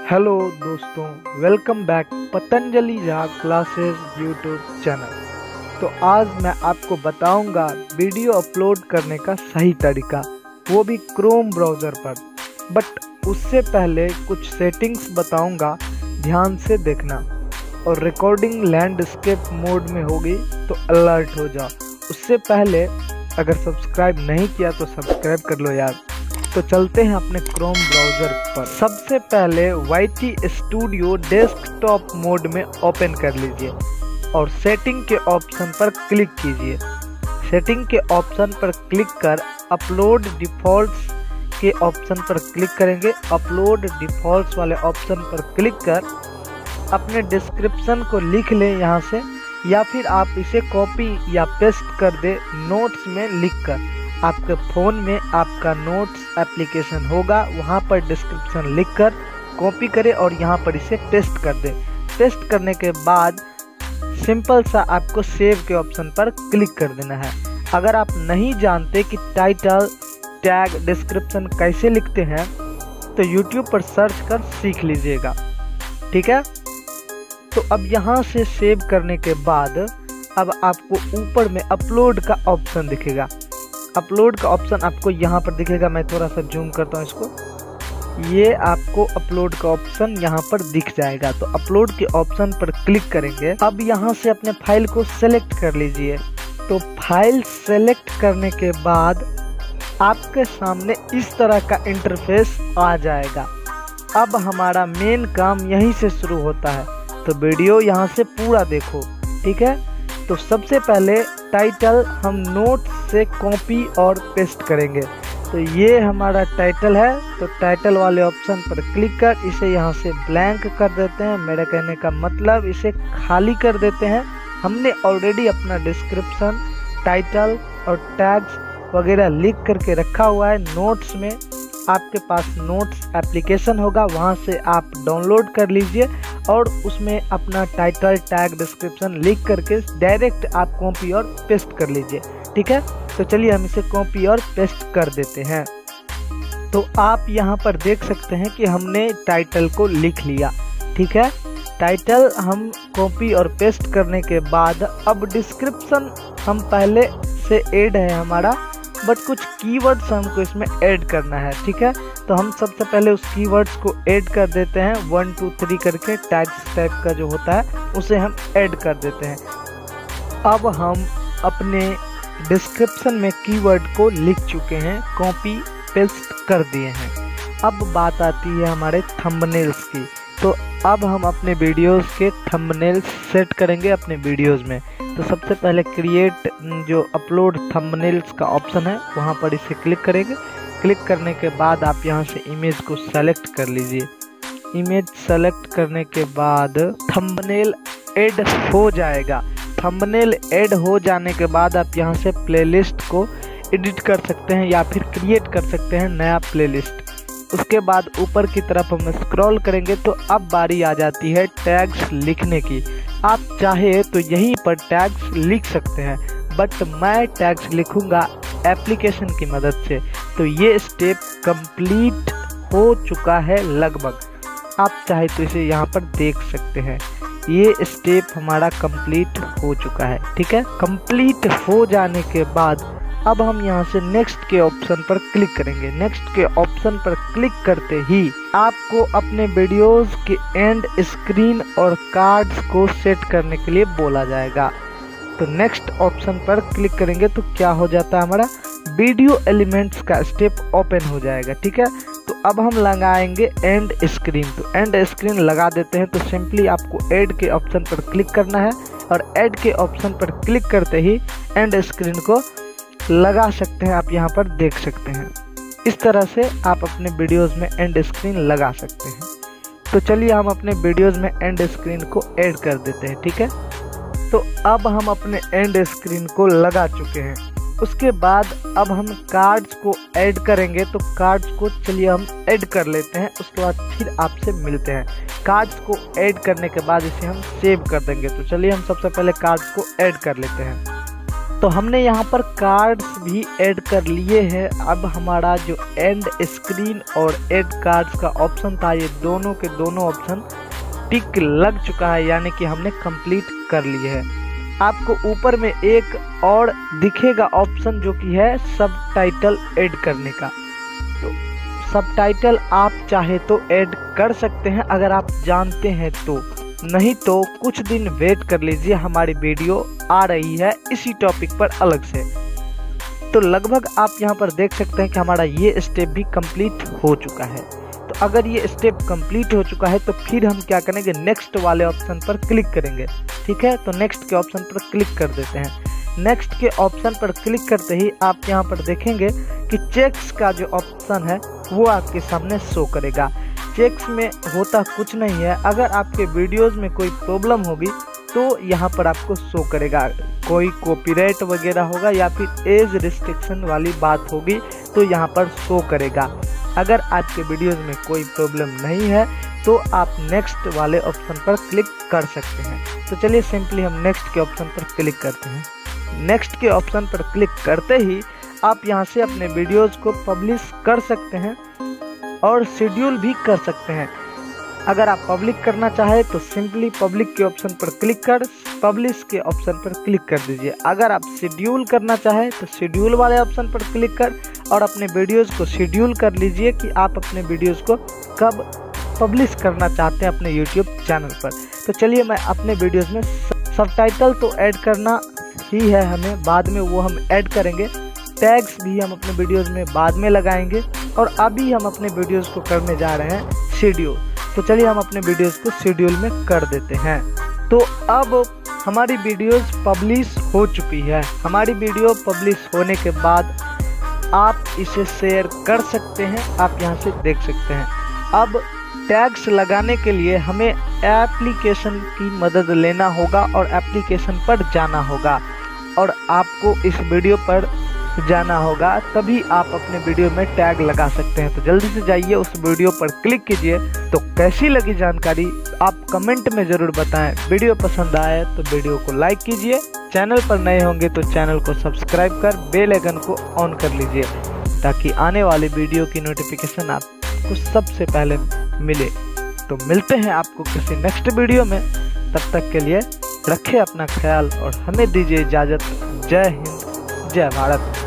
Hello दोस्तों, welcome back Patanjali Jha classes YouTube channel. तो आज मैं आपको बताऊंगा वीडियो अपलोड करने का सही तरीका, वो भी क्रोम ब्राउज़र पर। बट उससे पहले कुछ सेटिंग्स बताऊंगा, ध्यान से देखना। और रिकॉर्डिंग लैंडस्केप मोड में होगी तो अलर्ट हो जाओ। उससे पहले अगर सब्सक्राइब नहीं किया तो सब्सक्राइब कर लो यार। तो चलते हैं अपने क्रोम ब्राउज़र पर। सबसे पहले YT स्टूडियो डेस्कटॉप मोड में ओपन कर लीजिए और सेटिंग के ऑप्शन पर क्लिक कीजिए। सेटिंग के ऑप्शन पर क्लिक कर अपलोड डिफ़ॉल्ट्स के ऑप्शन पर क्लिक करेंगे। अपलोड डिफ़ॉल्ट्स वाले ऑप्शन पर क्लिक कर अपने डिस्क्रिप्शन को लिख लें यहाँ से, या फिर आप इसे कॉपी या पेस्ट कर दे नोट्स में लिखकर। आपके फ़ोन में आपका नोट्स एप्लीकेशन होगा, वहाँ पर डिस्क्रिप्शन लिखकर कॉपी करें और यहाँ पर इसे पेस्ट कर दें। पेस्ट करने के बाद सिंपल सा आपको सेव के ऑप्शन पर क्लिक कर देना है। अगर आप नहीं जानते कि टाइटल, टैग, डिस्क्रिप्शन कैसे लिखते हैं तो YouTube पर सर्च कर सीख लीजिएगा, ठीक है। तो अब यहाँ से सेव करने के बाद अब आपको ऊपर में अपलोड का ऑप्शन दिखेगा। अपलोड का ऑप्शन आपको यहाँ पर दिखेगा। मैं थोड़ा सा जूम करता हूँ इसको। ये आपको अपलोड का ऑप्शन यहाँ पर दिख जाएगा। तो अपलोड के ऑप्शन पर क्लिक करेंगे। अब यहाँ से अपने फाइल को सेलेक्ट कर लीजिए। तो फाइल सेलेक्ट करने के बाद आपके सामने इस तरह का इंटरफेस आ जाएगा। अब हमारा मेन काम यहीं से शुरू होता है, तो वीडियो यहाँ से पूरा देखो, ठीक है। तो सबसे पहले टाइटल हम नोट से कॉपी और पेस्ट करेंगे। तो ये हमारा टाइटल है, तो टाइटल वाले ऑप्शन पर क्लिक कर इसे यहाँ से ब्लैंक कर देते हैं। मेरा कहने का मतलब इसे खाली कर देते हैं। हमने ऑलरेडी अपना डिस्क्रिप्शन, टाइटल और टैग्स वगैरह लिख करके रखा हुआ है। नोट्स में आपके पास नोट्स एप्लीकेशन होगा, वहाँ से आप डाउनलोड कर लीजिए और उसमें अपना टाइटल, टैग, डिस्क्रिप्शन लिख करके डायरेक्ट आप कॉपी और पेस्ट कर लीजिए, ठीक है। तो चलिए हम इसे कॉपी और पेस्ट कर देते हैं। तो आप यहाँ पर देख सकते हैं कि हमने टाइटल को लिख लिया, ठीक है। टाइटल हम कॉपी और पेस्ट करने के बाद अब डिस्क्रिप्शन हम पहले से ऐड है हमारा, बट कुछ कीवर्ड्स हमको इसमें ऐड करना है, ठीक है। तो हम सबसे पहले उस कीवर्ड्स को ऐड कर देते हैं। 1 2 3 करके टैग्स टाइप का जो होता है उसे हम ऐड कर देते हैं। अब हम अपने डिस्क्रिप्शन में कीवर्ड को लिख चुके हैं, कॉपी पेस्ट कर दिए हैं। अब बात आती है हमारे थंबनेल्स की। तो अब हम अपने वीडियोस के थंबनेल्स सेट करेंगे अपने वीडियोस में। तो सबसे पहले क्रिएट जो अपलोड थंबनेल्स का ऑप्शन है वहाँ पर इसे क्लिक करेंगे। क्लिक करने के बाद आप यहाँ से इमेज को सेलेक्ट कर लीजिए। इमेज सेलेक्ट करने के बाद थंबनेल ऐड हो जाएगा। थंबनेल ऐड हो जाने के बाद आप यहाँ से प्लेलिस्ट को एडिट कर सकते हैं या फिर क्रिएट कर सकते हैं नया प्लेलिस्ट। उसके बाद ऊपर की तरफ हम स्क्रॉल करेंगे तो अब बारी आ जाती है टैग्स लिखने की। आप चाहे तो यहीं पर टैग्स लिख सकते हैं, बट मैं टैग्स लिखूंगा एप्लीकेशन की मदद से। तो ये स्टेप कंप्लीट हो चुका है लगभग। आप चाहे तो इसे यहाँ पर देख सकते हैं। ये स्टेप हमारा कंप्लीट हो चुका है, ठीक है। कंप्लीट हो जाने के बाद अब हम यहाँ से नेक्स्ट के ऑप्शन पर क्लिक करेंगे। नेक्स्ट के ऑप्शन पर क्लिक करते ही आपको अपने वीडियोस के एंड स्क्रीन और कार्ड्स को सेट करने के लिए बोला जाएगा। तो नेक्स्ट ऑप्शन पर क्लिक करेंगे तो क्या हो जाता है, हमारा वीडियो एलिमेंट्स का स्टेप ओपन हो जाएगा, ठीक है। तो अब हम लगाएंगे एंड स्क्रीन। तो एंड स्क्रीन लगा देते हैं। तो सिंपली आपको ऐड के ऑप्शन पर क्लिक करना है और ऐड के ऑप्शन पर क्लिक करते ही एंड स्क्रीन को लगा सकते हैं। आप यहाँ पर देख सकते हैं। इस तरह से आप अपने वीडियोस में एंड स्क्रीन लगा सकते हैं। तो चलिए हम अपने वीडियोस में एंड स्क्रीन को ऐड कर देते हैं, ठीक है। तो अब हम अपने एंड स्क्रीन को लगा चुके हैं। उसके बाद अब हम कार्ड्स को ऐड करेंगे। तो कार्ड्स को चलिए हम ऐड कर लेते हैं, उसके बाद फिर आपसे मिलते हैं। कार्ड्स को ऐड करने के बाद इसे हम सेव कर देंगे। तो चलिए हम सबसे पहले कार्ड्स को ऐड कर लेते हैं। तो हमने यहाँ पर कार्ड्स भी ऐड कर लिए हैं। अब हमारा जो एंड स्क्रीन और ऐड कार्ड्स का ऑप्शन था, ये दोनों के दोनों ऑप्शन टिक लग चुका है, यानी कि हमने कंप्लीट कर लिए है। आपको ऊपर में एक और दिखेगा ऑप्शन जो कि है सबटाइटल ऐड करने का। तो सबटाइटल आप चाहे तो ऐड कर सकते हैं अगर आप जानते हैं तो, नहीं तो कुछ दिन वेट कर लीजिए, हमारी वीडियो आ रही है इसी टॉपिक पर अलग से। तो लगभग आप यहाँ पर देख सकते हैं कि हमारा ये स्टेप भी कंप्लीट हो चुका है। तो अगर ये स्टेप कंप्लीट हो चुका है तो फिर हम क्या करेंगे, नेक्स्ट वाले ऑप्शन पर क्लिक करेंगे। ठीक है, तो नेक्स्ट के ऑप्शन पर क्लिक कर देते हैं। नेक्स्ट के ऑप्शन पर क्लिक करते ही आप यहाँ पर देखेंगे कि चेक्स का जो ऑप्शन है वो आपके सामने शो करेगा। चेक्स में होता कुछ नहीं है, अगर आपके वीडियोस में कोई प्रॉब्लम होगी तो यहाँ पर आपको शो करेगा। कोई कॉपीराइट वगैरह होगा या फिर एज रिस्ट्रिक्शन वाली बात होगी तो यहाँ पर शो करेगा। अगर आपके वीडियोस में कोई प्रॉब्लम नहीं है तो आप नेक्स्ट वाले ऑप्शन पर क्लिक कर सकते हैं। तो चलिए सिंपली हम नेक्स्ट के ऑप्शन पर क्लिक करते हैं। नेक्स्ट के ऑप्शन पर क्लिक करते ही आप यहाँ से अपने वीडियोस को पब्लिश कर सकते हैं और शेड्यूल भी कर सकते हैं। अगर आप पब्लिक करना चाहे तो सिंपली पब्लिक के ऑप्शन पर क्लिक कर पब्लिश के ऑप्शन पर क्लिक कर दीजिए। अगर आप शेड्यूल करना चाहे तो शेड्यूल वाले ऑप्शन पर क्लिक कर और अपने वीडियोस को शेड्यूल कर लीजिए कि आप अपने वीडियोस को कब पब्लिश करना चाहते हैं अपने यूट्यूब चैनल पर। तो चलिए मैं अपने वीडियोस में सबटाइटल तो ऐड करना ही है हमें, बाद में वो हम ऐड करेंगे। टैग्स भी हम अपने वीडियोस में बाद में लगाएंगे और अभी हम अपने वीडियोस को करने जा रहे हैं शेड्यूल। तो चलिए हम अपने वीडियोस को शेड्यूल में कर देते हैं। तो अब हमारी वीडियोस पब्लिश हो चुकी है। हमारी वीडियो पब्लिश होने के बाद आप इसे शेयर कर सकते हैं, आप यहाँ से देख सकते हैं। अब टैग्स लगाने के लिए हमें एप्लीकेशन की मदद लेना होगा और एप्लीकेशन पर जाना होगा और आपको इस वीडियो पर जाना होगा, तभी आप अपने वीडियो में टैग लगा सकते हैं। तो जल्दी से जाइए उस वीडियो पर क्लिक कीजिए। तो कैसी लगी जानकारी आप कमेंट में ज़रूर बताएं। वीडियो पसंद आए तो वीडियो को लाइक कीजिए, चैनल पर नए होंगे तो चैनल को सब्सक्राइब कर बेल आइकन को ऑन कर लीजिए ताकि आने वाली वीडियो की नोटिफिकेशन आपको सबसे पहले मिले। तो मिलते हैं आपको किसी नेक्स्ट वीडियो में, तब तक के लिए रखें अपना ख्याल और हमें दीजिए इजाज़त। जय हिंद, जय भारत।